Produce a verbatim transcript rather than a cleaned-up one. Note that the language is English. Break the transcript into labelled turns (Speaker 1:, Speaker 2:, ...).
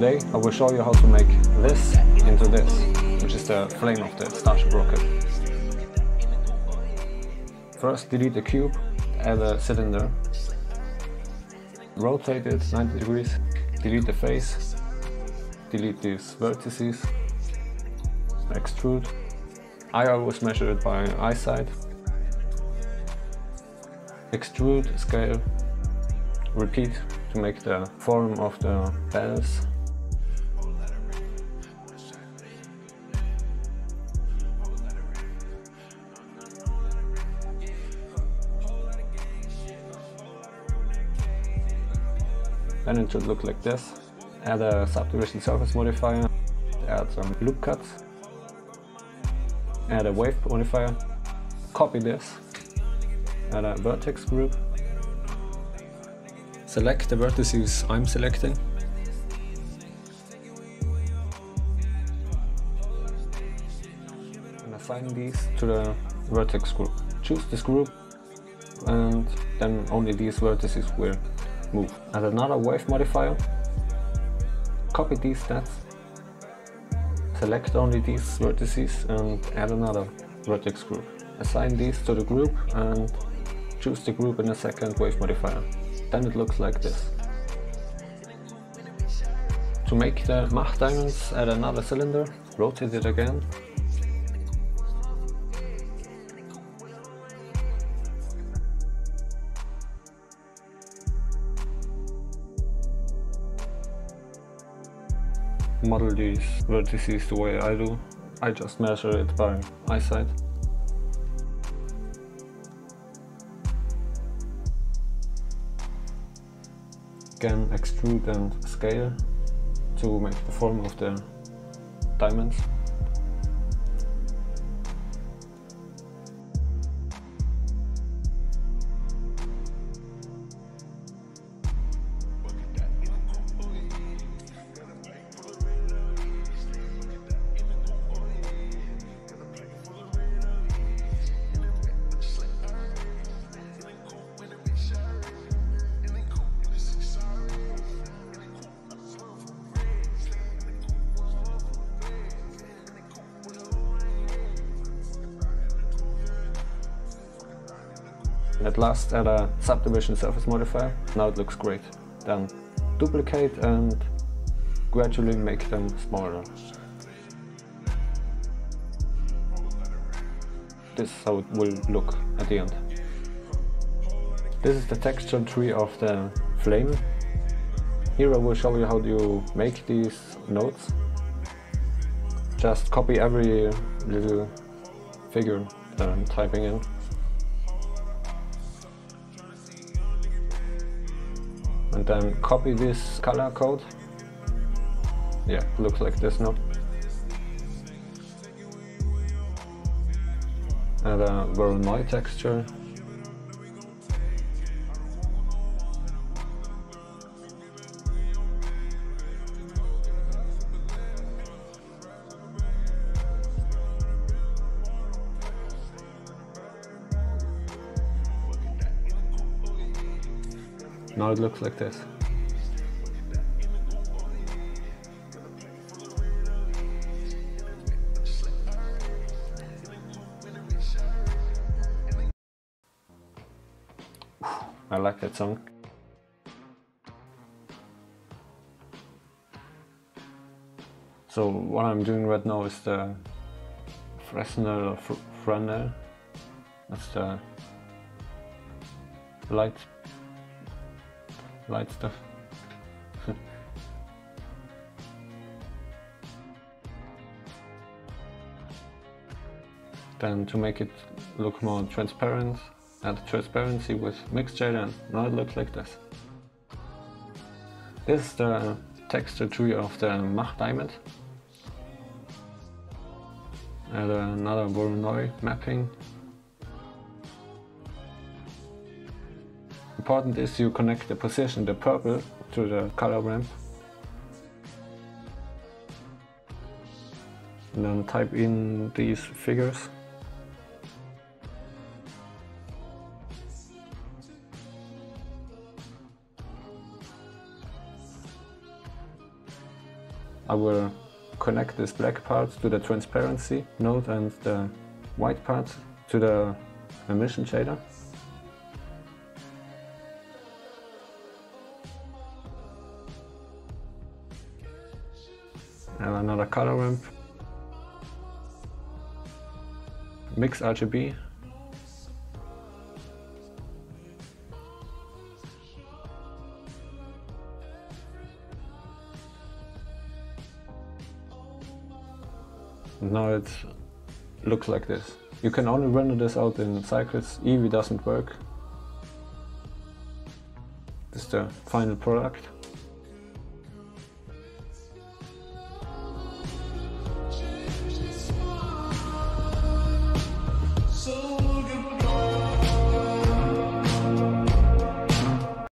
Speaker 1: Today I will show you how to make this into this, which is the flame of the Starship rocket. First delete the cube, add a cylinder, rotate it ninety degrees, delete the face, delete these vertices, extrude. I always measure it by eyesight. Extrude, scale, repeat to make the form of the bells. Then it should look like this. Add a subdivision surface modifier, add some loop cuts, add a wave modifier, copy this, add a vertex group, select the vertices I'm selecting, and assign these to the vertex group. Choose this group and then only these vertices will move. Add another wave modifier, copy these stats, select only these vertices and add another vertex group. Assign these to the group and choose the group in a second wave modifier. Then it looks like this. To make the Mach diamonds, add another cylinder, rotate it again. Model these vertices the way I do. I just measure it by eyesight. Again, extrude and scale to make the form of the diamonds. At last, add a subdivision surface modifier. Now it looks great. Then duplicate and gradually make them smaller. This is how it will look at the end. This is the texture tree of the flame. Here I will show you how you make these nodes. Just copy every little figure that I'm typing in. And then copy this color code. Yeah, it looks like this now. Add a Voronoi texture. Now it looks like this. I like that song. So what I'm doing right now is the Fresnel or Fr Fresnel. That's the light light stuff. Then to make it look more transparent, add transparency with mixture, and now it looks like this. This is the texture tree of the Mach diamond. Add another Voronoi mapping. Important is you connect the position, the purple, to the color ramp. And then type in these figures. I will connect this black part to the transparency node and the white part to the emission shader. And another color ramp. Mix R G B. Now it looks like this. You can only render this out in cycles. Eevee doesn't work. This is the final product.